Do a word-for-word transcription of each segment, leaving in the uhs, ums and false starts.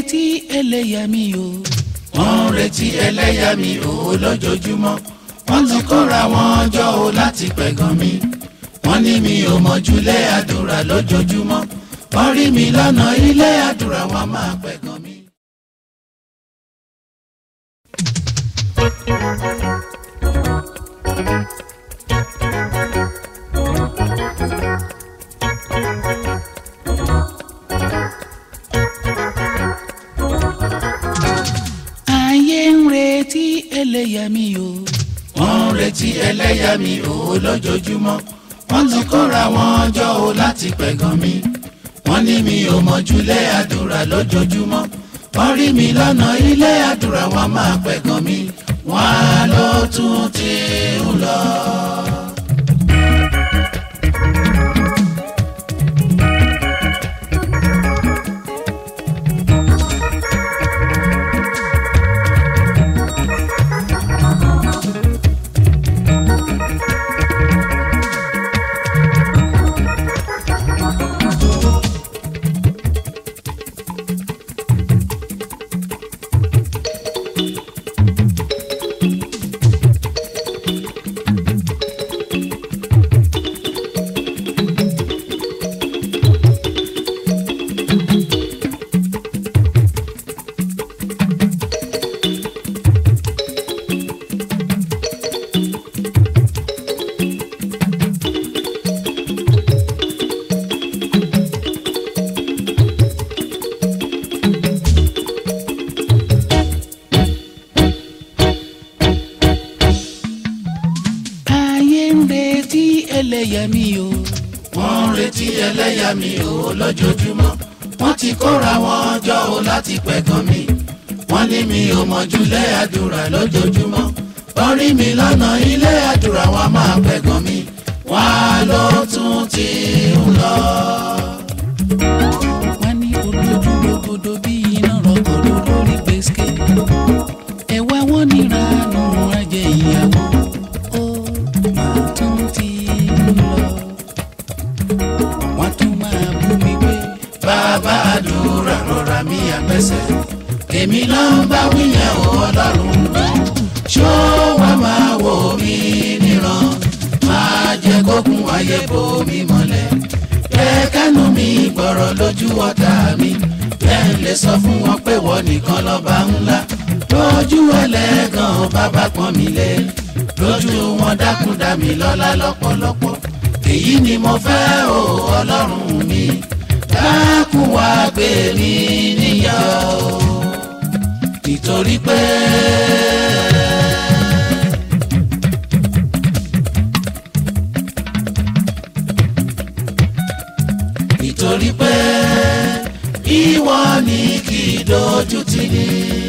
retí ẹlẹ́yàmí o. wọ́n ń retí ẹlẹ́yàmí o lójoojúmọ́. wọ́n ti kóra wọn jọ o láti pẹ̀gàn mi. wọ́n ní mi ò mọ̀júlé àdúrà lójoojúmọ́. wọ́n rí mi lọ́nà ilé àdúrà wọn máa pẹ̀gàn mi. ayé ń retí ẹlẹ́yàmí o. wọ́n ń retí ẹlẹ́yàmí o lójoojúmọ́. wọ́n ti kóra wọn jọ o láti pẹ̀gàn mi. wọ́n ní mi ò mọ̀júlé àdúrà lójoojúmọ́. wọ́n rí mi lọ́nà ilé àdúrà wọn máa pẹ̀gàn mi. wọ́n á lọ tún ti ń lọ. ẹlẹ́yàmí o. wọ́n ń retí ẹlẹ́yàmí o lójoojúmọ́. wọ́n ti kóra wọn jọ o láti pẹ̀gàn mi. wọ́n ní mi ò mọ̀júlé àdúrà lójoojúmọ́. wọ́n rí mi lọ́nà ilé àdúrà wọn máa pẹ̀gàn mi. wọ́n á lọ tún ti ń lọ. wọ́n ní olójú lógodò bí iná rọ̀gọ̀dọ̀ lórí gbèsè. ẹ̀wá wọn níranú ajẹ́ ìyàwó. ó máa tún ti ń lọ. wọ́n tún máa bú mi pé bàbá àdúrà rọra mi àpẹsẹ̀. èmi náà ń bá wíyẹn o ọlọ́run. ṣó wàá máa wò mí níran. máa jẹ́ kókun ayé bò mí mọ́lẹ̀. kẹ́kẹ́nu mi gbọ́rọ̀ lójú ọ̀tá mi. bẹ́ẹ̀ lè sọ fún wọn pé wọ́n nìkan lọ́ba ńlá. lójú ẹlẹ́gàn bàbá pọ́n mi lé. lójú wọn dákun dá mi lọ́lá lọ́pọ̀lọpọ̀. èyí ni mo fẹ́ o ọlọ́run mi. dákun wá gbé mi níyà o. nítorí pé nítorí pé ìwọ ni kì í dojú tì ní.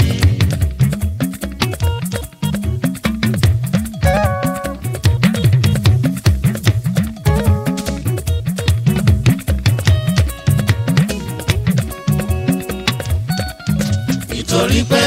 nítorí pé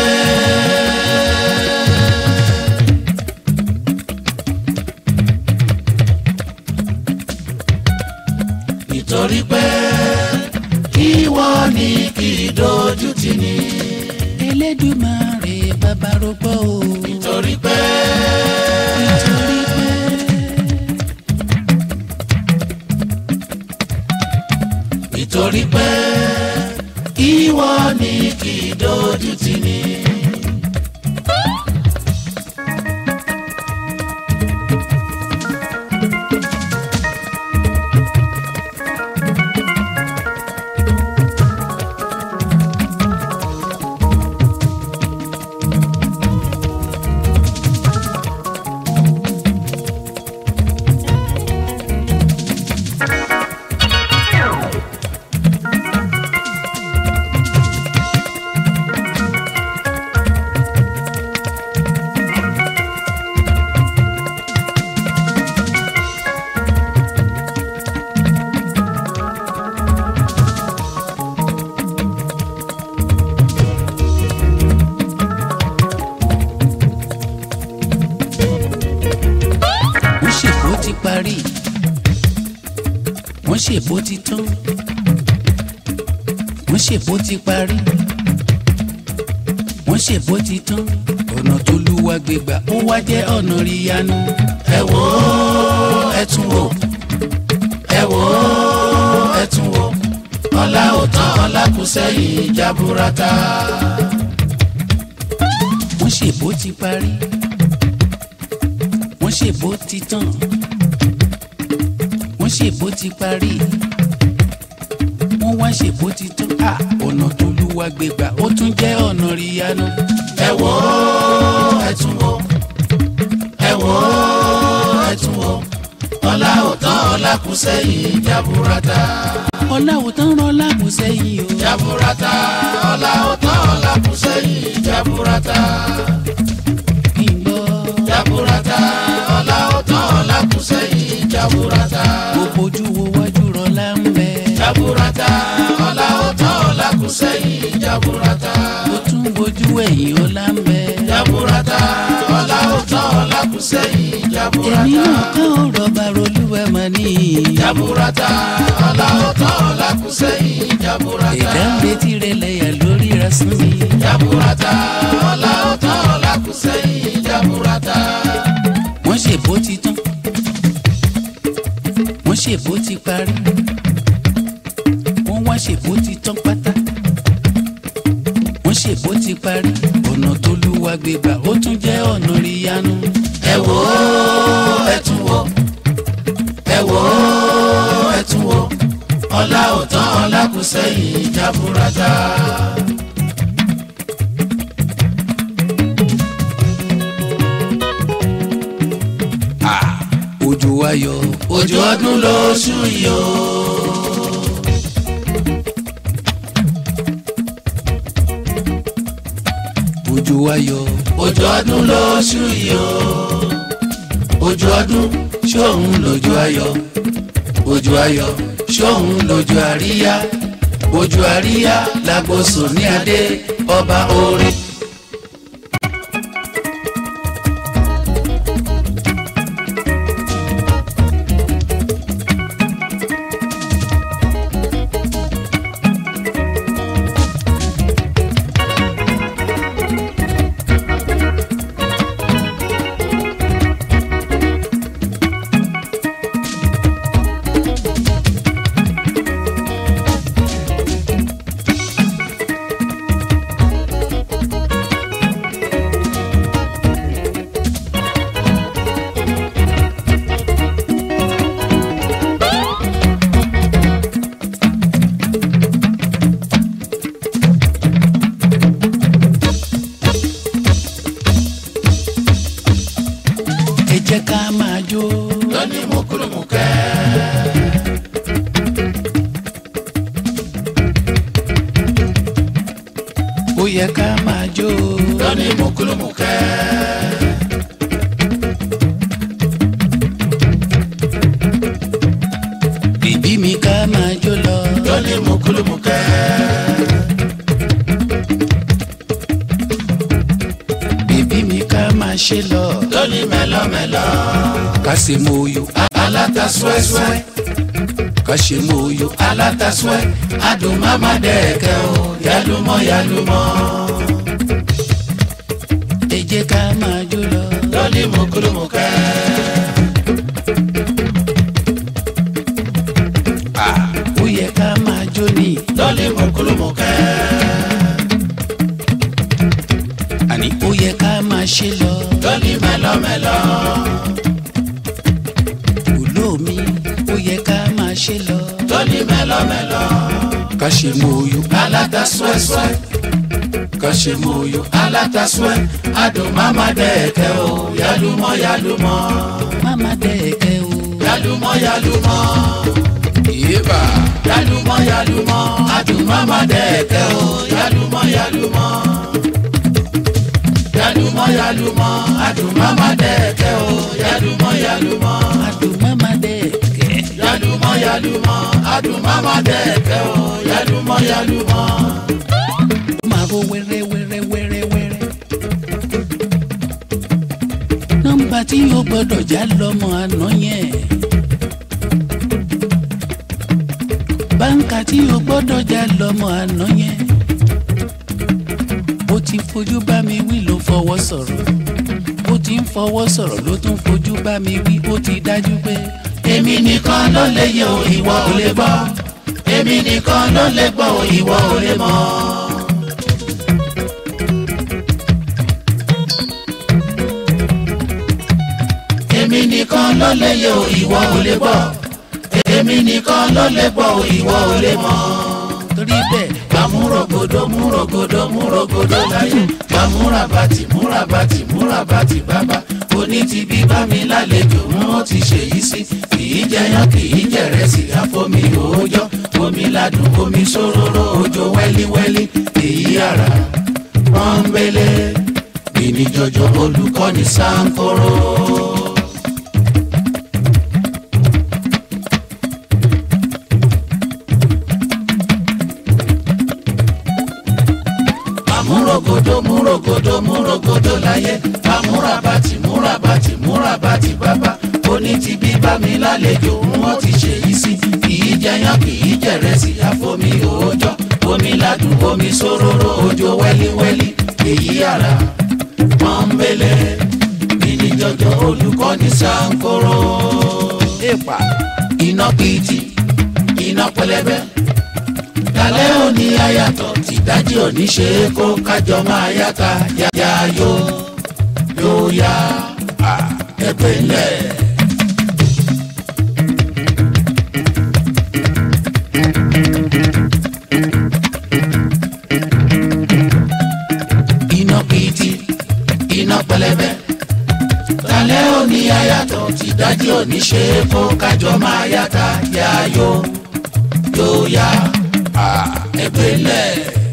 nítorí pé ìwọ ni kì í dojú tì ní. Elédùmarè bàbá rògbò o. nítorí pé nítorí pé nítorí pé ìwọ ni kì í dojú tì ní. parí wọ́n ṣèbó ti tán wọ́n ṣèbó ti parí wọ́n ṣe bó ti tán ọ̀nà tó lúwa gbégbà ó wá jẹ́ ọ̀nà ríyanu. ẹ wò ó ẹ tún wò ẹ wò ó ẹ tún wò ọlá ò tán ọlá kù sẹ́yìn jaburata. wọ́n ṣe bó ti parí wọ́n ṣe bó ti tán wọ́n ṣe bó ti parí wọ́n wá ṣe bó ti tán à ọ̀nà tó lúwa gbégbà ó tún jẹ́ ọ̀nà ríyanu. ẹ wò ó ẹ tún wò ẹ wò ó ẹ tún wò ọlá ò tán ọlá kù sẹ́yìn jaburata. ọlá ò tán ọlá kù sẹ́yìn o. jaburata ọlá ò tán ọlá kù sẹ́yìn jaburata. kí n gbọ́. jaburata ọlá ò tán ọlá kù sẹ́yìn jaburata. gbogbo ojú wo wájú rọlá ń bẹ. jaburata ọlá ò tán ọlá kù sẹ́yìn jaburata. ó tún bojú ẹ̀yìn ọlá ń bẹ. jaburata ọlá ò tán ọlá kù sẹ́yìn jaburata. èmi náà kàn ọ̀rọ̀ bàrọ̀lúwẹ̀ mọ́ ní. jaburata ọlá ò tán ọlá kù sẹ́yìn jaburata. ẹ̀dá ń retí rẹ̀ lẹ́yà lórí rasán mi. jaburata ọlá ò tán ọlá kù sẹ́yìn jaburata. wọ́n ṣe bó ti tán wọ́n ṣe bó ti parí wọ́n wá ṣe bó ti tán pátá wọ́n ṣe bó ti parí ọ̀nà tó lúwa gbégbà ó tún jẹ́ ọ̀nà ríyanu. ẹ wò ó ẹ tún wò ẹ wò ó ẹ tún wò ọlá ò tán ọlá kù sẹ́yìn jaburata. òjò ayọ̀ òjò ọdún lóṣù yìí o. òjò ayọ̀ òjò ọdún lóṣù yìí o. òjò ọdún ṣóun lójú ayọ̀ òjò ayọ̀ ṣóun lójú àríyá òjò àríyá làgbóso ní adé ọba orin. ẹ jẹ́ ká máa jó. lónìí mùkúlùmùkẹ́. ó yẹ ká máa jó. lónìí mùkúlùmùkẹ́. bìbí mi ká máa jó lọ. lónìí mùkúlùmùkẹ́. bìbí mi ká máa ṣe lọ. lónìí mẹ́lọ́mẹ́lọ́. ká ṣe mọ oyò. aláta súẹ́súẹ́. ká ṣe mọ oyò. aláta súẹ́. adùn máma dẹ̀ẹ̀kẹ́ o yálùmọ́ yálùmọ́. ẹ jẹ́ ká máa jó lọ. lónìí mùkúlùmùkẹ́. ó yẹ ká máa jó ní. lónìí mùkúlùmùkẹ́. àní ó yẹ ká máa ṣe lọ. lónìí mẹ́lọ́mẹ́lọ́. olómi ó yẹ ká máa ṣe lọ. lónìí mẹ́lọ́mẹ́lọ́. ká ṣe mọ oyò. aláta súẹ́súẹ́. ká ṣe mọ oyò. aláta súẹ́. adùn máma dẹ̀ẹ̀kẹ́ o yálùmọ́ yálùmọ́. máma dẹ̀ẹ̀kẹ́ o. yálùmọ́ yálùmọ́. yéèbà. yálùmọ́ yálùmọ́. adùn máma dẹ̀ẹ̀kẹ́ o yálùmọ́ yálùmọ́. yálùmọ́ yálùmọ́. adùn máma dẹ̀ẹ̀kẹ́ o yálùmọ́ yálùmọ́. adùn máma dẹ̀ẹ̀kẹ́. yálùmọ́ yálùmọ́. adùn máma dẹ̀ẹ̀kẹ́ o yálùmọ́ yálùmọ́. ó máa ro wẹ́rẹ́ wẹ́rẹ́ wẹ́rẹ́ wẹ́rẹ́. nọ́mbà tí yóò gbọ́dọ̀ já lọ́mọ àná yẹn. báńkà tí yóò gbọ́dọ̀ já lọ́mọ àná yẹn. bó ti ti fojú bá mi wí ló fọwọ́ sọ̀rọ̀ ó ti ń fọwọ́ sọ̀rọ̀ ló tún fojú bá mi wí ó ti dájú pé èmi nìkan ló lè yẹ o ìwọ ò lè gbọ́ èmi nìkan ló lè gbọ́ o ìwọ ò lè mọ̀. èmi nìkan ló lè yẹ o ìwọ ò lè gbọ́ èmi nìkan ló lè gbọ́ o ìwọ ò lè mọ̀. torí bẹ́ẹ̀ gbàmúrògbòdò múrògbòdò múrògbòdò láyé gbàmúra bàtì múra bàtì múra bàtì bàbá oní ti bí bá mi lálejò wọn ti ṣèyí sí kìí jẹyàn kìí jẹrẹsì àfomi òòjọ́ omi ládùn omi sóróró òjò wẹ́líwẹ́lí èyí ara pọ́nbélé gbìnì jọjọ olùkọ́ni Sankoro. múrògòdò múrògòdò múrògòdò láyé àmúra bàtì múra bàtì múra bàtì bàbá oní ti bí bá mi lálejò wọn ti ṣèyí sí kìí jẹyàn kìí jẹrẹsì àfomi òòjọ́ omi ládùn omi sóróró òjò wẹ́líwẹ́lí èyí ara pọ́nbélé gbìnì jọjọ olùkọ́ni Sankoro. èèpà iná pìtì iná pẹlẹbẹ lálẹ́ òní ayàtọ̀ tìdájí òní ṣe é kó kájọ máa yáta yáyá yó yó yá ẹgbẹ́ ńlẹ̀. iná pìtì iná pẹlẹbẹ lálẹ́ òní ayàtọ̀ tìdájí òní ṣe é kó kájọ máa yáta yá yó yó yá ẹgbẹ́ ńlẹ̀.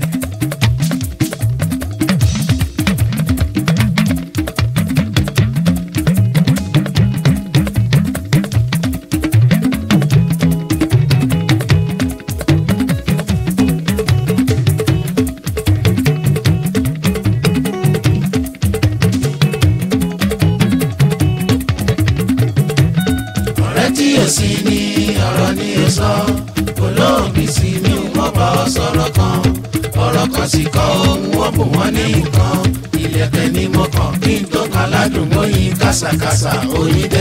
ọ̀rẹ́ tí yóò sí ní ọ̀rọ̀ ni yóò sọ olóògbé sí ni wọ́n bá ọ sọ̀rọ̀ kan ọ̀rọ̀ kan sì kọ́ ohun wọ́n bù wọ́n ní nǹkan ìlẹ̀kẹ̀ ni mo kàn kí n tó kan ládùn oyin kásàkásà oyin dé.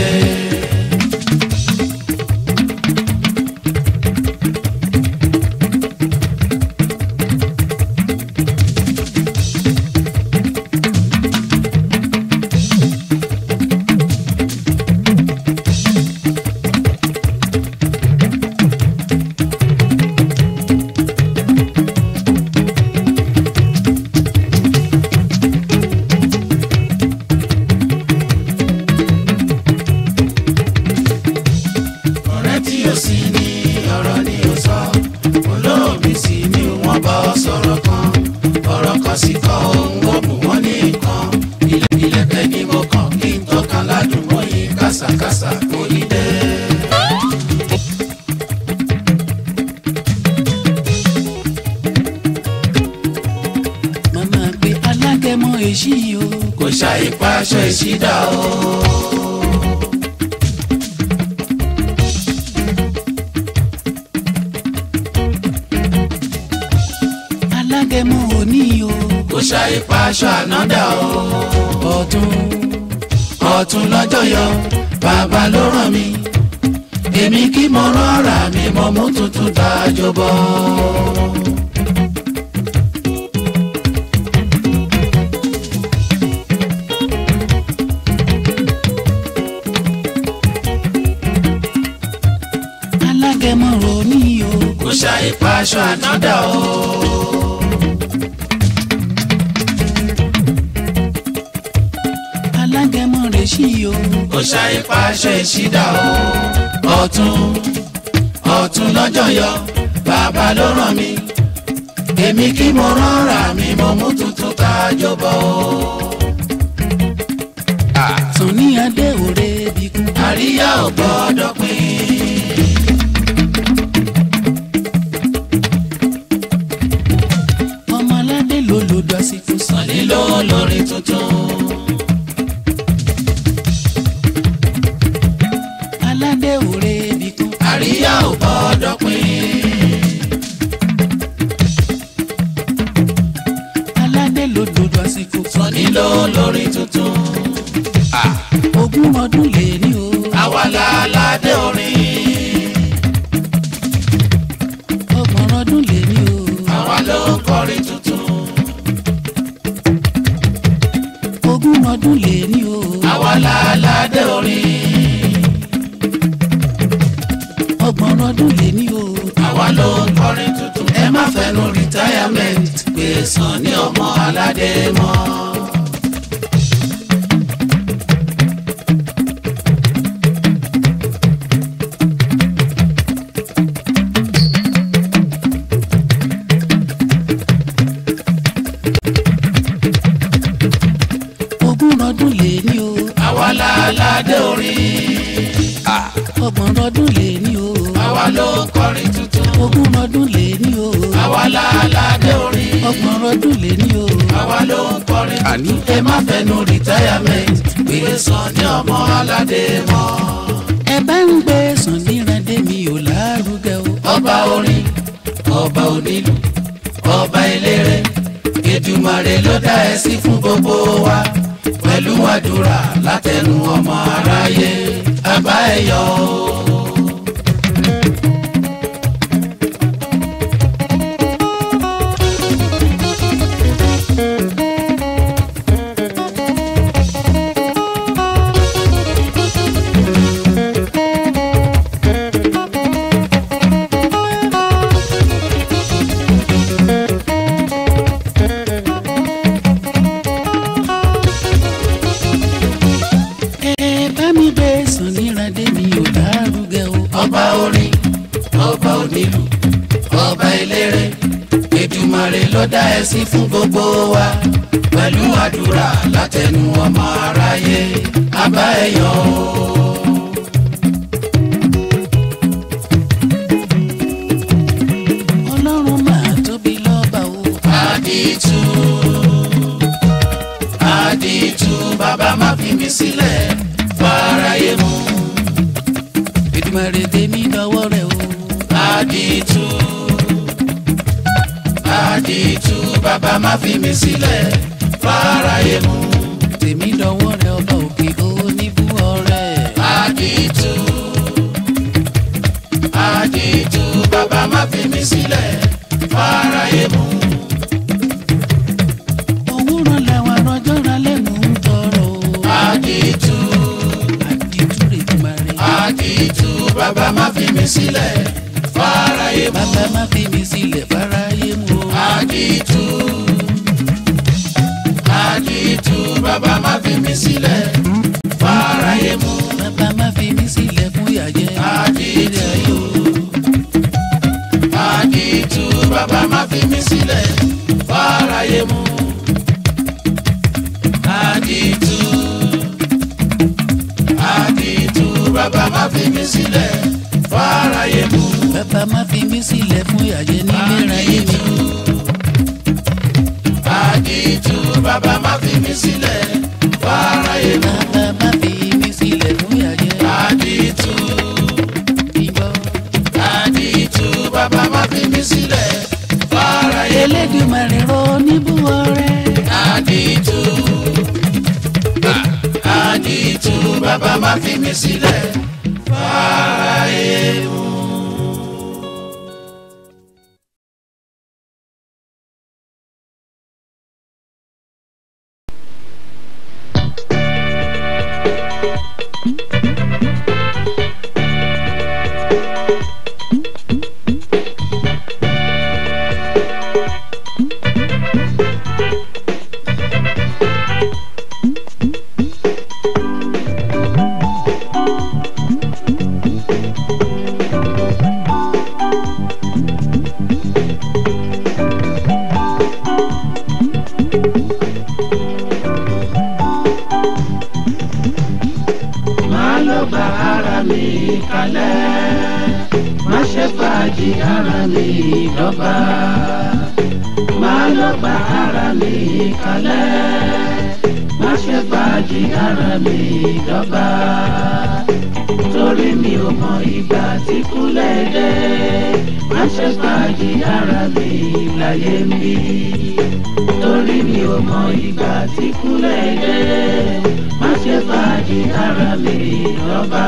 Kásà oyin dé. màmá pé alágẹmọ èṣí o kò ṣàìpa aṣọ ìṣídà o. alágẹmọ òní o kò ṣàìpa aṣọ ànádà o. ọ̀tún ọ̀tún lọ́jọ́ yọ bàbá ló ràn mí èmi kí mo rọra mi mo mú tuntun dájọ́ bọ́. alágẹmọ òní o kò ṣàìpa aṣọ ànádà o. alágẹmọ rèṣí o kò ṣàìpa aṣọ ìṣídà o. ọ̀tún ọ̀tún lọ́jọ́ yọ bàbá ló ràn mí èmi kí mo rọra mi mo mú tuntun dájọ́ bọ́. tún ní adé òre bíkún àríyá ò gbọ́dọ̀ pín. ọmọ aládé ló lòdù àsìkò sàn nílò lórí tuntun. aládé òre bíkún àríyá ò gbọ́dọ̀ pín. aládé dé lódodo àsìkò. Sunny ló lórí tuntun. ogún ọdún lè ní o. àwa la aládé orin. ọgbọ̀n ọdún lè ní o. àwa ló ń kọrin tuntun. ogún ọdún lè ní o. àwa la aládé orin. ọgbọ̀n ọdún lè ní o. àwa ló ń kọrin tuntun. ẹ má fẹnu retirement pé Sunny ọmọ aládé mọ́. ogún ọdún lè ní o. àwa la aládé orin. ọgbọ̀n ọdún lè ní o. àwa ló ń kọrin tuntun. ogún ọdún lè ní o. àwa la aládé orin. ọgbọ̀n ọdún lè ní o. àwa ló ń kọrin tuntun. ẹ má fẹnu retirement pé Sunny ọmọ aládé mọ́. ẹ bá ń gbé Sunny Ìrandé mi ò lárugẹ o. ọba orin ọba onílù ọba eléré Èdùmàrè ló dá ẹ sí fún gbogbo wa pẹ̀lú àdúrà látẹnu ọmọ aráyé àbá ẹ yọ̀ o. ọba orin ọba onílù ọba eléré Èdùmàrè ló dá ẹ sí fún gbogbo wa pẹ̀lú àdúrà látẹnu ọmọ aráyé àbá ẹ yọ̀ o. ọlọ́run máa tóbi lọ́ba o. àdìtú àdìtú bàbá má fi mi sílẹ̀ fáráyé mú. Èdùmàrè tèmi dọwọ́ rẹ̀ o. àdìtú àdìtú bàbá má fi mi sílẹ̀ fáráyé mú. tèmi dọwọ́ rẹ̀ ọba òkè oníbú ọrẹ. àdìtú àdìtú bàbá má fi mi sílẹ̀ fáráyé mú. òwúrọ̀ làwọn arọjọ́ ra lẹ́nu ń tọrọ o. àdìtú àdìtú rẹ̀ Èdùmàrè. àdìtú bàbá má fi mi sílẹ̀ fáráyé mú. bàbá má fi mi sílẹ̀ fáráyé mú o. àdìtú àdìtú bàbá má fi mi sílẹ̀ fáráyé mú. bàbá má fi mi sílẹ̀ fún ìyàjẹ́. àdìtú àdìtú bàbá má fi mi sílẹ̀ fáráyé mú. àdìtú àdìtú bàbá má fi mi sílẹ̀ fáráyé mú. bàbá má fi mi sílẹ̀ fún ìyàjẹ́ nílé ráyé mi. àdìtú bàbá má fi mi sílẹ̀ fáráyé mú. bàbá má fi mi sílẹ̀ fún ìyàjẹ́. àdìtú ìgbọ́. àdìtú bàbá má fi mi sílẹ̀ fáráyé mú. Elédùmarè rọ oníbú ọrẹ. àdìtú àdìtú bàbá má fi mi sílẹ̀ fáráyé mú. fàájì ara mi dọ́gba máa lọ gba ara mi kalẹ̀ má ṣe fàájì ara mi dọ́gba torí mi ò mọ ìgbà tí kúlẹ̀ dé má ṣe fàájì ara mi láyé mi torí mi ò mọ ìgbà tí kú lè dé má ṣe fàájì ara mi lọ́ba.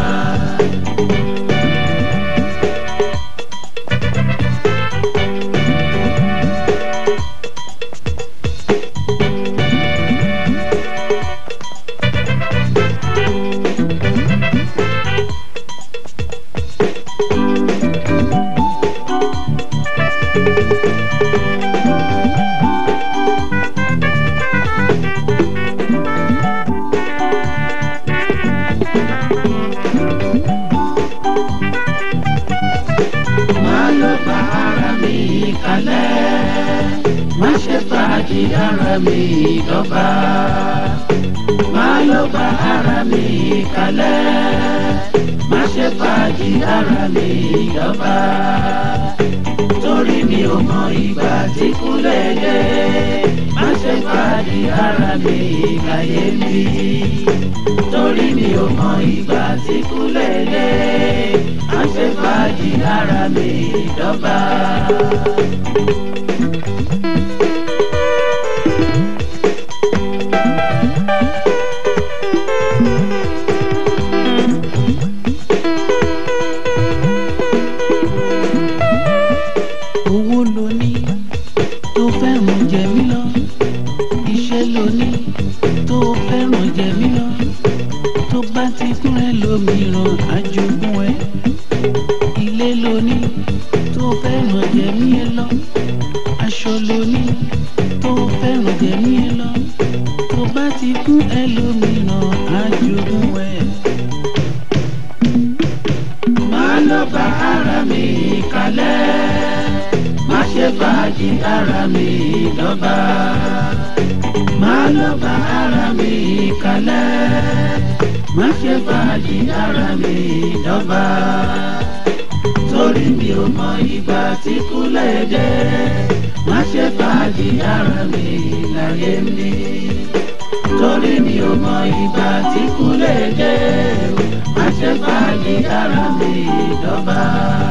Má ṣe fàájì ara mi lọ́ba. Má lọ bá ara mi kalẹ̀. Má ṣe fàájì ara mi lọ́ba. Torí mi ò mọ ìgbà tí kú lè dé. Má ṣe fàájì ara mi láyé mi. Torí mi ò mọ ìgbà tí kú lè dé. Má ṣe fàájì ara mi lọ́ba. Owó ló ní tó fẹ́ràn jẹ mí lọ, iṣẹ́ ló ní tó fẹ́ràn jẹ mí lọ, tó bá ti kún ẹ lómìíràn àjogún ẹ. Ilé ló ní tó fẹ́ràn jẹ mí ẹ lọ, aṣọ ló ní tó fẹ́ràn jẹ mí ẹ lọ, tó bá ti kún ẹ lómìíràn àjogún ẹ. Má lọ bá ara mi kalẹ̀. Má ṣe fàájì ara mi lọ́ba. Má lọ bá ara mi kalẹ̀. Má ṣe fàájì ara mi lọ́ba. Torí mi ò mọ ìgbà tí kú lè dé. Má ṣe fàájì ara mi láyé mi. Torí mi ò mọ ìgbà tí kú lè dé. Má ṣe fàájì ara mi lọ́ba.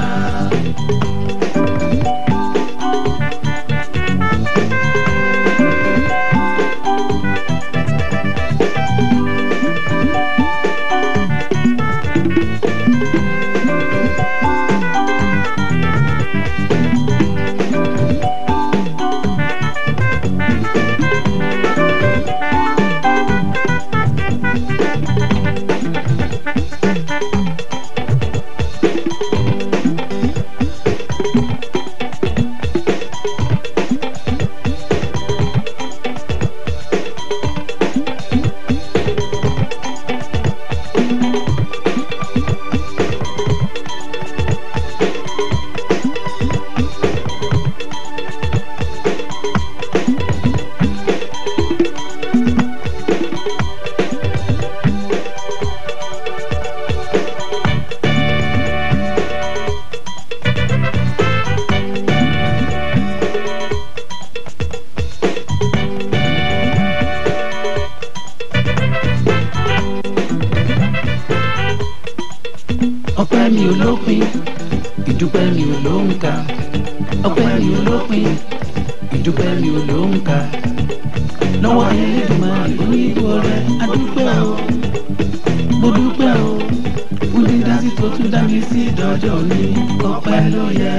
Ọpẹ́ mi ò lópin, ìdúpẹ́ mi ò lóǹkà. Ọpẹ́ mi ò lópin, ìdúpẹ́ mi ò lóǹkà. Lọ́wọ́ Elédùmarè oníbò rẹ̀ adúpẹ́ o, mo dúpẹ́ o. Fún dídásí tó tún dá mi sí dọ́jọ́ òní, ọpẹ́ ló yẹ.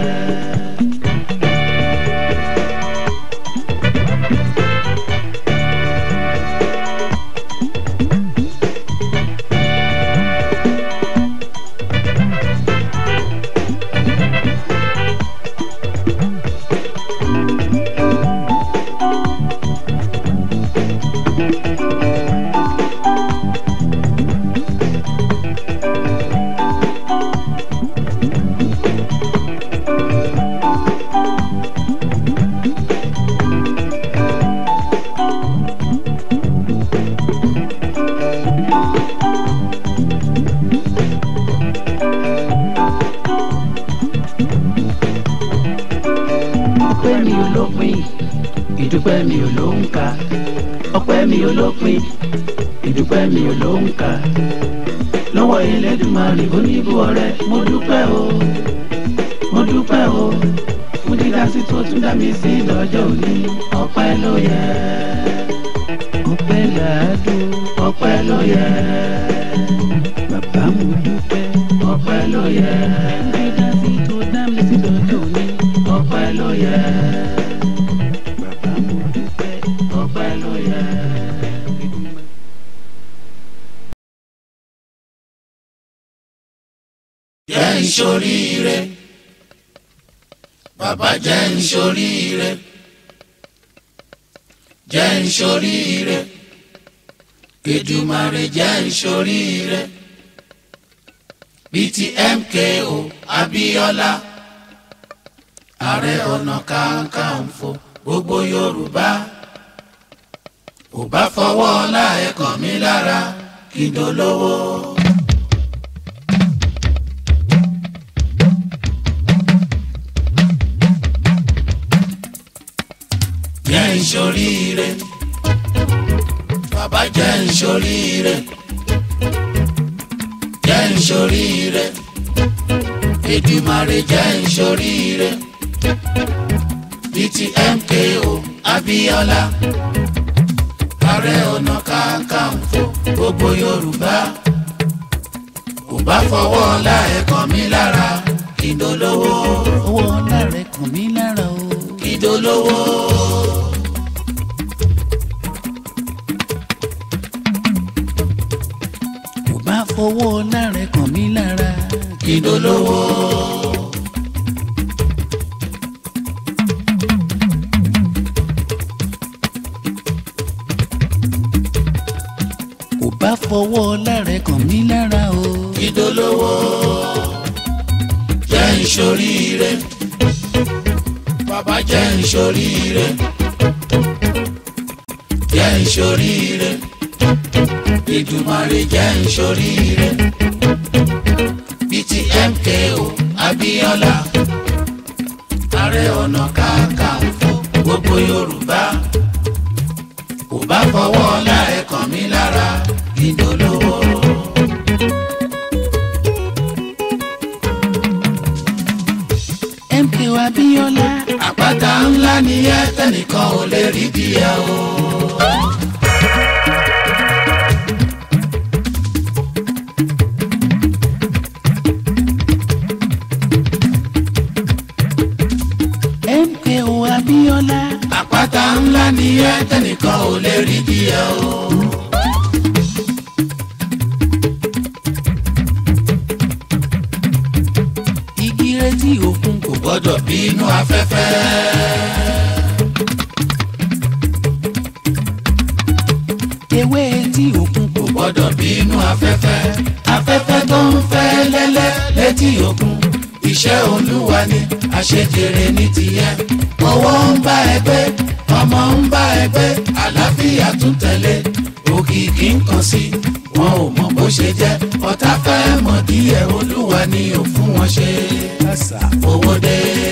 Ọpẹ́ mi ò lópin, ìdúpẹ́ mi ò lóǹkà. Ọpẹ́ mi ò lópin, ìdúpẹ́ mi ò lóǹkà. Lọ́wọ́ Elédùmarè oníbò rẹ̀ mo dúpẹ́ o, mo dúpẹ́ o. Fún dídásí tó tún dá mi sí lọ́jọ́ òní, ọpẹ́ ló yẹ. ló yẹ. Bàbá mo dúpẹ́. Ọpẹ́ ló yẹ. Dídá sí tó dá mi sí dọ́jọ́ mi. Ọpẹ́ ló yẹ. Bàbá mo dúpẹ́. Ọpẹ́ ló yẹ. Jẹ́ n ṣoríire. Bàbá jẹ́ n ṣoríire. Jẹ́ n ṣoríire. Èdùmàrè jẹ́ n ṣoríire. Bíi ti M K O Abíọ́lá, Ààrẹ Ọ̀nà Kakanfò gbogbo Yorùbá. Ò bá fọwọ́ ọlá ẹ̀ kàn mí lára kí n dolówó. Jẹ́ n ṣoríire. Bàbá jẹ́ n ṣoríire. Jẹ́ n ṣoríire. Èdùmàrè jẹ́ n ṣoríire. Bíi ti M K O Abíọ́lá, Ààrẹ Ọ̀nà Kakanfò gbogbo Yorùbá. Kò bá fọwọ́ ọlá ẹ̀ kàn mí lára kí n dolówó. Owó ọlá rẹ̀ kàn mí lára o. Kí n dolówó. Owó ọlá rẹ̀ kàn mí lára kí n dolówó. Kò bá fọwọ́ ọlá rẹ̀ kàn mí lára o. Kí n dolówó. Jẹ́ n ṣoríire. Bàbá jẹ́ n ṣoríire. Jẹ́ n ṣoríire. Èdùmàrè jẹ́ n ṣoríire. Bíi ti M K O Abíọ́lá, Ààrẹ Ọ̀nà Kakanfò gbogbo Yorùbá. Kò bá fọwọ́ ọlá ẹ̀ kàn mí lára kí n dolówó. M K O Abíọ́lá. Àpáta ńlá ni ẹ́ tẹ́nìkan ò lè rí bí ẹ o. M K O Abíọ́lá. Àpáta ńlá ni ẹ́ tẹ́nìkan ò lè rí bí ẹ o. Igi retí òkun Kò gbọ́dọ̀ bínú afẹ́fẹ́. ewé etí òkun Kò gbọ́dọ̀ bínú afẹ́fẹ́. Afẹ́fẹ́ tó ń fẹ́ lẹ́lẹ́ létí òkun. Iṣẹ́ Olúwa ni àṣejèrè ní tìyẹ. Owó ń bá ẹ gbé, ọmọ ń bá ẹ gbé, àlàáfíà tún tẹ̀lé. Òkìkí ń kàn sí, wọn ò mọ̀ bó ṣe jẹ́. Ọ̀tá fẹ́ mọ̀ díẹ̀, Olúwa ni ò fún wọn ṣe. Owó dé.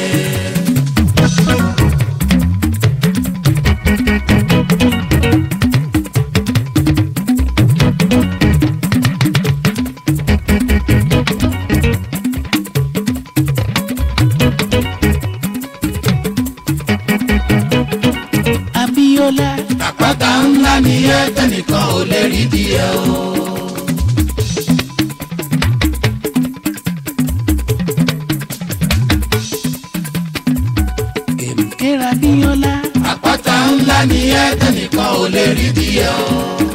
Abíọ́lá. Àpáta ńlá ni ẹ́ tẹ́nìkan ò lè rí bí ẹ o. M K O Abíọ́lá. Àpáta ńlá ni ẹ́ tẹ́nìkan ò lè rí bí ẹ o.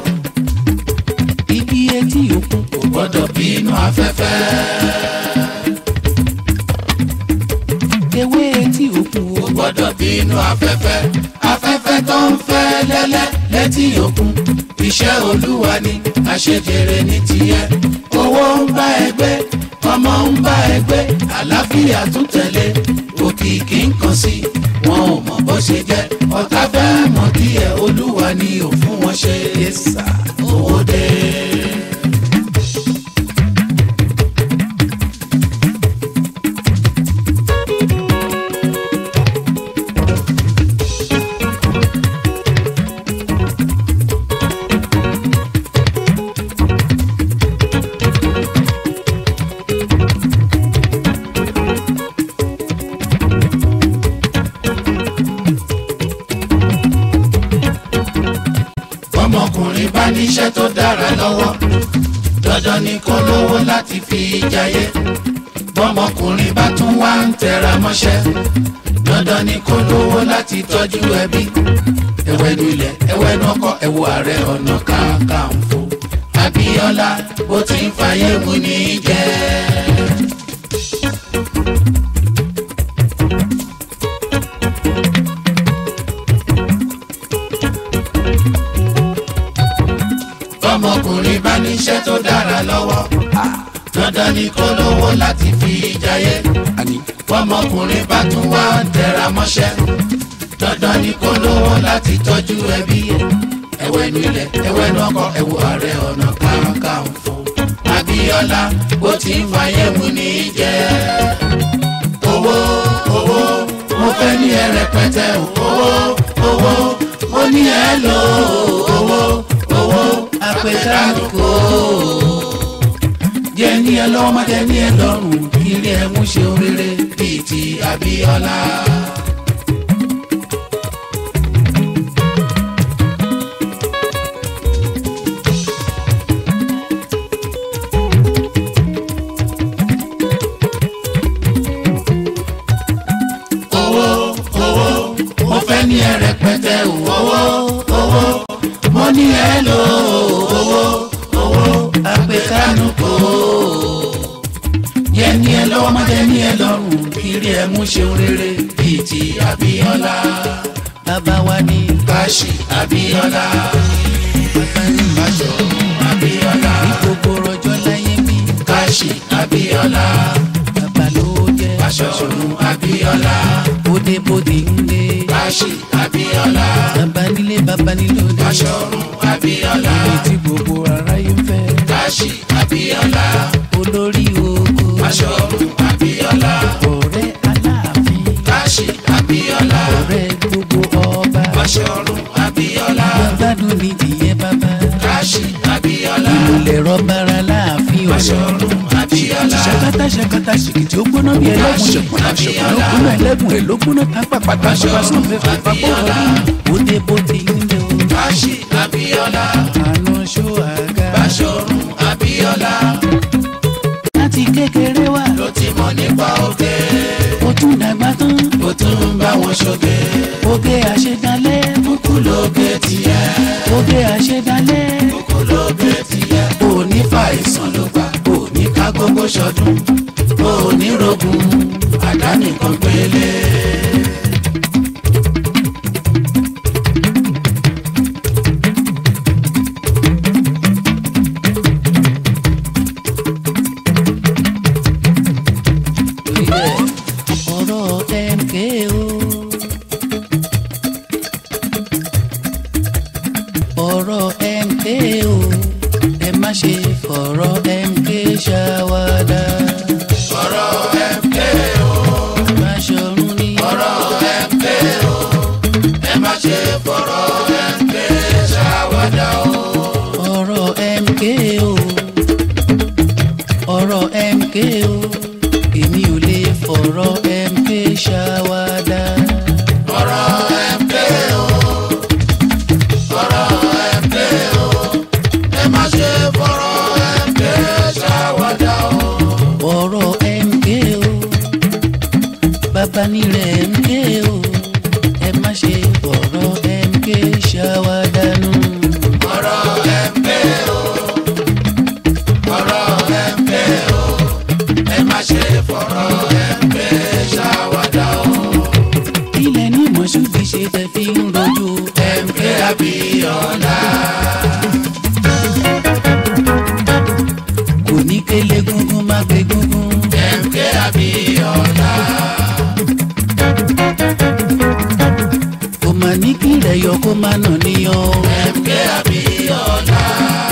Igi etí òkun Kò gbọ́dọ̀ bínú afẹ́fẹ́. ewé etí òkun Kò gbọ́dọ̀ bínú afẹ́fẹ́. Afẹ́fẹ́ tó ń fẹ́ lẹ́lẹ́ létí òkun. Iṣẹ́ Olúwa ni àṣejèrè ní tìyẹ. Owó ń bá ẹ gbé, ọmọ ń bá ẹ gbé, àlàáfíà tún tẹ̀lé. Òkìkí ń kàn sí, wọn ò mọ̀ bó ṣe jẹ́. Ọ̀tá fẹ́ mọ̀ díẹ̀, Olúwa ni ò fún wọn ṣe. Owó dé. bọ́mọkùnrin bá níṣẹ́ tó dára lọ́wọ́ dandan ni kó lówó láti fi jayé bọ́mọkùnrin bá tún wá ń tẹra mọ́ṣẹ́ dandan ni kó lówó láti tọ́jú ẹbí ẹwẹ́nu ilẹ̀ ẹwẹ́nu ọkọ̀ ẹ̀wọ̀ Ààrẹ Ọ̀nà Kakanfò Abíọ́lá bó ti ń fàyè mu ní jẹ́. bọ́mọkùnrin bá níṣẹ́ tó dára lọ́wọ́ dandan ni kó lówó láti fi jayé bọ́mọkùnrin bá tún wá ń tẹra mọ́ṣẹ́ dandan ni kó lówó láti tọ́jú ẹbí ẹwẹ́nu ilẹ̀ ẹwẹ́nu ọkọ̀ ẹ̀wọ̀ Ààrẹ Ọ̀nà Kakanfò Abíọ́lá bó ti ń fàyè mu ní jẹ́. owó owó mo fẹ́ ní ẹ rẹpẹtẹ owó owó mo ní ẹ lò owó owó apẹ̀kánukò jẹ́ ní ẹ lọ́wọ́ má jẹ́ ní ẹ lọ́rùn kiri ẹ mú ṣe rere bíi ti Abíọ́lá. ní ẹ rẹpẹtẹ owó owó mo ní ẹ lò owó owó apẹ̀kánukò yẹ ní ẹ lọ́wọ́ má jẹ́ ní ẹ lọ́rùn kiri ẹ mú ṣeun rere bíi ti Abíọ́lá. bàbá wa ní Káṣí Abíọ́lá bàbá ní Báṣọ̀run Abíọ́lá ní gbogbo rọjò láyé mi Káṣí Abíọ́lá bàbá ló jẹ́ Báṣọ̀run Abíọ́lá bóde bóde ń lé Káṣí Abíọ́lá bàbá nílé bàbá nílò dé Báṣọ̀run Abíọ́lá ilé tí gbogbo aráyé fẹ́ Káṣí Abíọ́lá olórí ogo Báṣọ̀run Abíọ́lá ọ̀rẹ́ Aláàfin Káṣí Abíọ́lá ọ̀rẹ́ gbogbo ọba Báṣọ̀run Abíọ́lá gbàgbádùn ní ìyẹn bàbá Káṣí Abíọ́lá ìlúlẹ̀ rọ́bàrà láàfin ọ̀rẹ́ Báṣọ̀run Abíọ́lá ṣàkátà ṣàkátà ṣìkìtì ó gbóná bí ẹlẹ́gùn ṣẹ̀kúnà ṣẹ̀kúnà ó gbóná ẹlẹ́gùn ẹ̀ ló gbóná pápá pápá pápá sóun fẹ́ fẹ́ pápá ó dé bó ti ń lé o. Káṣí Abíọ́lá àná ṣó àga Báṣọ̀run Abíọ́lá láti kékeré wá ló ti mọ̀ nípa oge ó tún dàgbà tán ó tún ń bá wọn ṣoge oge àṣedálẹ̀ kúkú lóge tiẹ̀ oge àṣedálẹ̀ kúkú lóge tiẹ̀ òní fàìsàn ló gbà òní ká gbogbo ṣọdún òní rogun àdánìkan pélé. ọ̀rọ̀ M K o ẹ má ṣe fọ̀rọ̀ M K ṣàwàdà. ọ̀rọ̀ M K o Báṣọ̀run ní. ọ̀rọ̀ M K o ẹ má ṣe fọ̀rọ̀ M K ṣàwàdà o. ọ̀rọ̀ M K o ọ̀rọ̀ M K o èmi ò lè fọ̀rọ̀ M K ṣàwàdà. ọ̀rọ̀ M K o. ọ̀rọ̀ M K o bàbá nílẹ̀ M K o ẹ má ṣe fọ̀rọ̀ M K ṣàwàdànù. ọ̀rọ̀ M K o ọ̀rọ̀ M K o ẹ má ṣe fọ̀rọ̀ M K ṣàwàdà o. ilẹ̀ ní Mọ̀ṣúdì ṣe tẹ̀ fi ń rojú M K Abíọ́lá. kò ní kélé gúngún má gbé gúngún. M K Abíọ́lá. kò mà ní kí rẹ̀ yọ kó má nà níyàn. M K Abíọ́lá.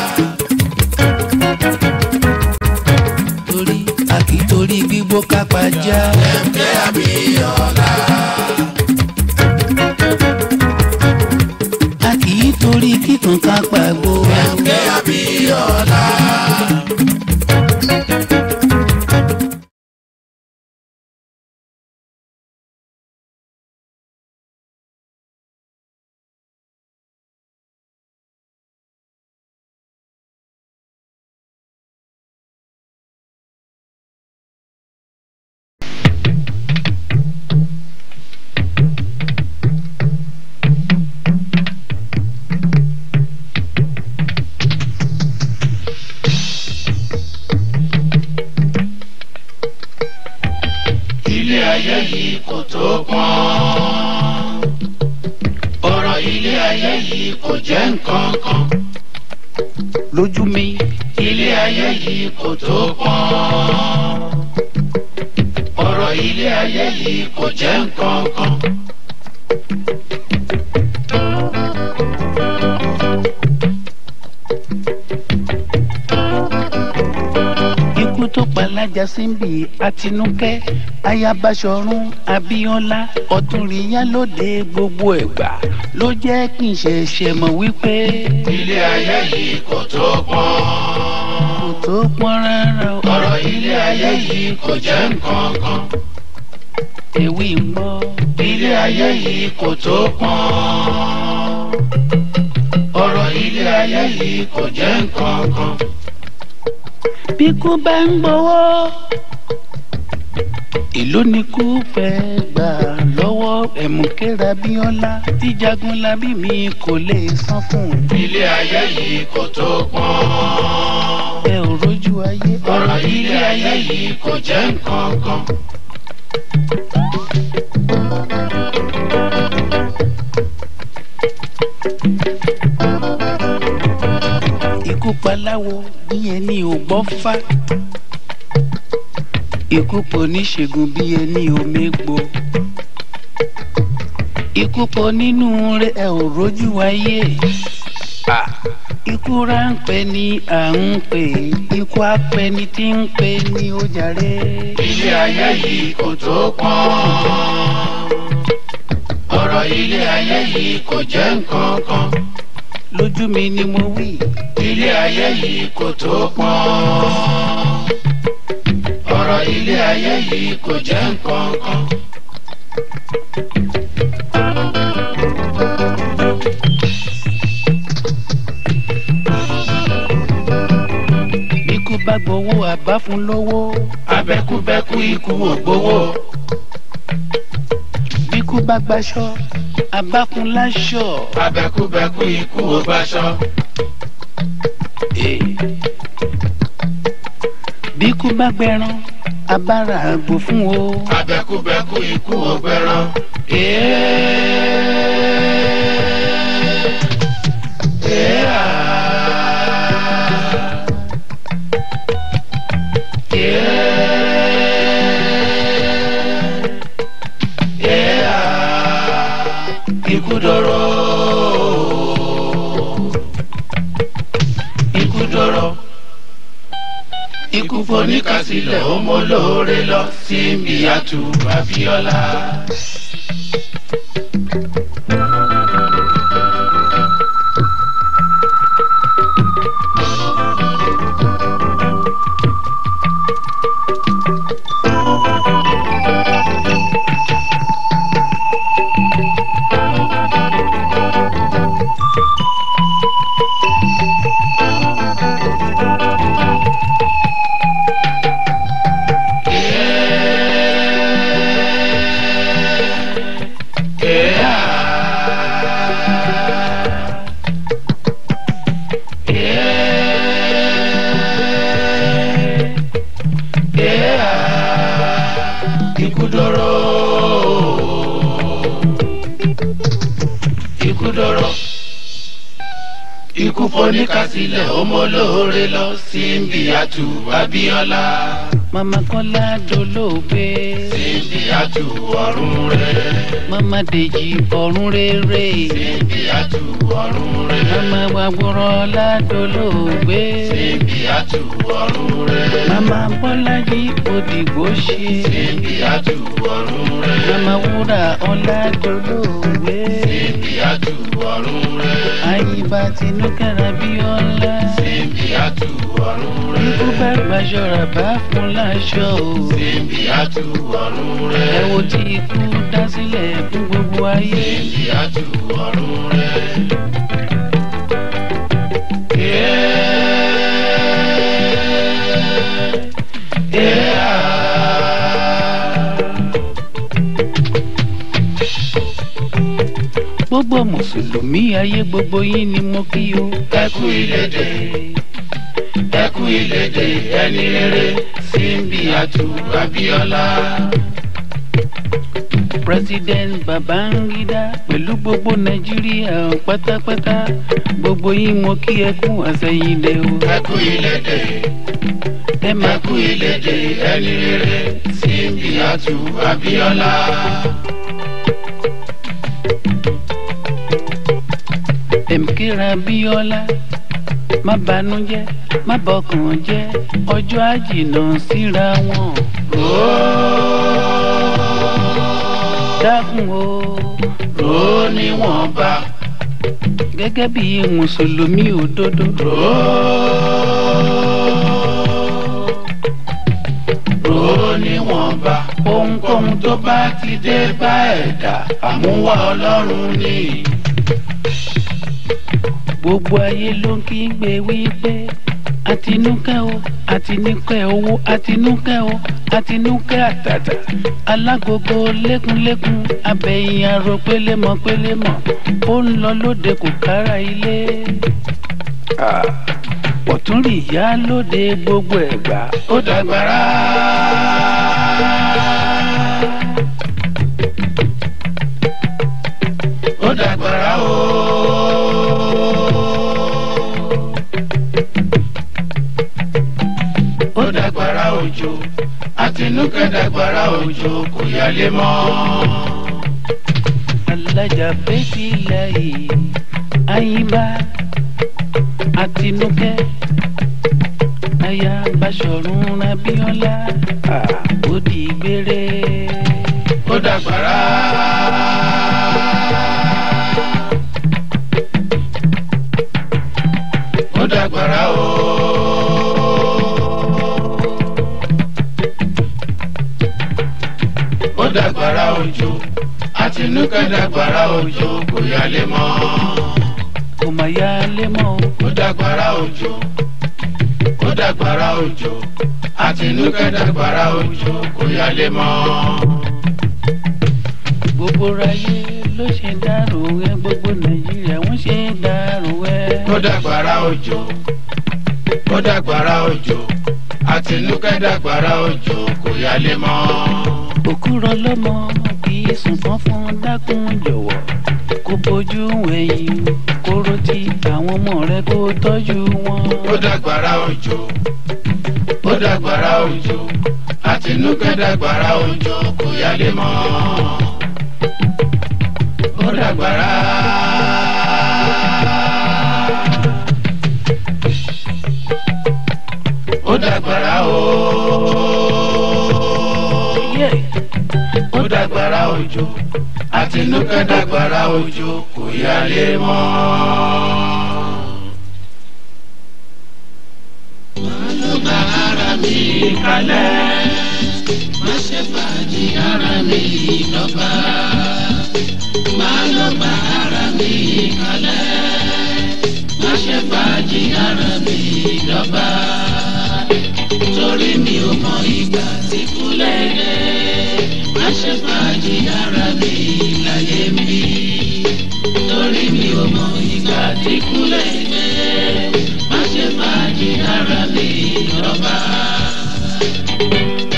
torí àkìtorí gbígbó kápá já. M K Abíọ́lá. a kì í torí kíkan kápá gbó. M K Abíọ́lá. ilé ayé yìí kò jẹ́ nǹkan kan. lójú mi ilé ayé yìí kò tó pọ́n. ọ̀rọ̀ ilé ayé yìí kò jẹ́ nǹkan kan. ikú tó pa lájà síbi Àtinúkẹ́ Ayábáṣọ̀run Abíọ́lá Ọ̀túnrìyá lóde gbogbo Ẹ̀gbá ló jẹ́ kí n ṣẹ̀ṣẹ̀ mọ̀ wípé ilé ayé yìí kò tó pọ́n. kò tó pọ́n rárá o. ọ̀rọ̀ ilé ayé yìí kò jẹ́ nǹkan kan. èwe ń gbọ́ ilé ayé yìí kò tó pọ́n. ọ̀rọ̀ ilé ayé yìí kò jẹ́ nǹkan kan. bí kú bá ń gbowó ìlú ni kú fẹ́ gbà lọ́wọ́ Ẹ̀mùkẹ́ Abíọ́lá tí Jagunlabi mi kò lè san fún. ilé ayé yìí kò tó pọ́n. ẹ ò rójú ayé. ọ̀rọ̀ ilé ayé yìí kò jẹ́ nǹkan kan. ikú paláwo bí ẹni ò gbọ́ fá ikú pọ̀ níṣègùn bí ẹni ò mégbò ikú pọ̀ nínú rẹ̀ ẹ ò rójú ayé ikú ráńpẹ́ ni à ń pè ikú apẹni tí ń pè ní ó jàre. ilé ayé yìí kò tó pọ́n. ọ̀rọ̀ ilé ayé yìí kò jẹ́ nǹkan kan. lójú mi ni mo wí. ilé ayé yìí kò tó pọ́n. ọ̀rọ̀ ilé ayé yìí kò jẹ́ nǹkan kan. ikú bá gbowó àbá fún lówó. abẹ́kúbẹ́kú ikú ò gbowó. bíkú bá gbaṣọ àbá fún láṣọ. abẹ́kúbẹ́kú ikú ò gbaṣọ. bíkú bá gbẹran abára àgbò fún o. abẹ́kúbẹ́kú ikú ò gbẹran. Ikú dọ̀rọ̀, ikú dọ̀rọ̀, ikú foníkàsílẹ̀ ó mọ́ lóore lọ Símbíàtù Abíọ́lá. Ikú dọ̀rọ̀, ikú dọ̀rọ̀, ikú foníkàsílẹ̀ ó mọ́ lóore lọ Símbíàtù Abíọ́lá. Mama Kọ́lá dolóògbé. Símbíàtù ọ̀run rẹ̀. Mama Dèjì ọ̀run rere. Símbíàtù ọ̀run rẹ̀. Mama Wàwúrọ̀lá dolóògbé. Símbíàtù ọ̀run rẹ̀. Mama Bọ́lájí Òdìgbò ṣe. Símbíàtù ọ̀run rẹ̀. Mama Wúrà Ọlá dolóògbé. Símbíàtù ọ̀run rẹ̀. Àyìnbá Tinúkẹ́ Abíọ́lá. Símbíàtù ọ̀run rẹ̀. Ikú bá gbàṣọra bá fún láṣọ o. Símbíàtù ọ̀run rẹ̀. Ẹ wo tí ikú dá sílẹ̀ fún gbogbo ayé. Símbíàtù ọ̀run rẹ̀. Gbogbo mùsùlùmí ayé gbogbo yín ni mo kí o. Ẹ kú ìlédè, ẹ kú ìlédè ẹni rere Símbíàtù Abíọ́lá. President Babangida pẹ̀lú gbogbo Nàìjíríà pátápátá gbogbo yín mo kí ẹ kú àsẹ̀yìndé o. ẹ kú ìlédè ẹ ẹ máa kú ìlédè ẹni rere Símbíàtù Abíọ́lá. Emkira Abíọ́lá má banújẹ́ má bọkàn jẹ́ ọjọ́ àjìnà síra wọn. dákun o rò ó níwọ̀nba. gẹ́gẹ́ bí mùsùlùmí òdodo. rò ó rò ó níwọ̀nba. ohunkóhun tó bá ti dé bá ẹ̀dá àmúwá Ọlọ́run ni. gbogbo ayé ló ń kígbe wípé àtinúkẹ́ o àtinúkẹ́ owó àtinúkẹ́ o àtinúkẹ́ àtàtà alágogo lékúnlékún abẹ́yìn aró pélémọ̀ pélémọ̀ ó ń lọ lóde kò kára ilé ọ̀tún rí ìyá lóde gbogbo Ẹ̀gbá ó dàgbàrá. ó dàgbàrá o. ó dàgbàrá òjò àtinúkẹ́ dàgbàrá òjò kò yálé mọ́. alájà bẹ́ẹ̀kì lẹ́yìn àyíbá àtinúkẹ́ aya Báṣọ̀run Abíọ́lá ó di gbére. ó dàgbàrá. ó dàgbàrá o. ó dàgbàrá òjò àtinúkẹ́ dàgbàrá òjò kò yálé mọ́. kò má yálé mọ́ o. ó dàgbàrá òjò ó dàgbàrá òjò àtinúkẹ́ dàgbàrá òjò kò yálé mọ́. gbogbo ayé ló ṣe dárò ẹ gbogbo Nàìjíríà wọ́n ṣe dárò ẹ. ó dàgbàrá òjò ó dàgbàrá òjò àtinúkẹ́ dàgbàrá òjò kò yálé mọ́. òkúrọ̀ lọ́mọ kì í sùn kán fún dákun jọ̀wọ́ kó bójú ẹ̀yìn kó rotí àwọn ọmọ rẹ kó tọ́jú wọn. ó dàgbàrá òjò ó dàgbàrá òjò àtinúkẹ́ dàgbàrá òjò kò yálé mọ́. ó dàgbàrá. ó dàgbàrá o. ó dàgbàrá òjò àtinúkẹ́ dàgbàrá òjò kò yálé mọ́. má ló bá ara mi kalẹ̀ má ṣe fàájì ara mi lọ́ba. má ló bá ara mi kalẹ̀ má ṣe fàájì ara mi lọ́ba. torí mi ò mọ ìgbà tí kúlẹ̀ dé má ṣe fàájì ara mi láyé mi. torí mi ò mọ ìgbà tí kúlẹ̀ dé má ṣe fàájì ara mi lọ́ba.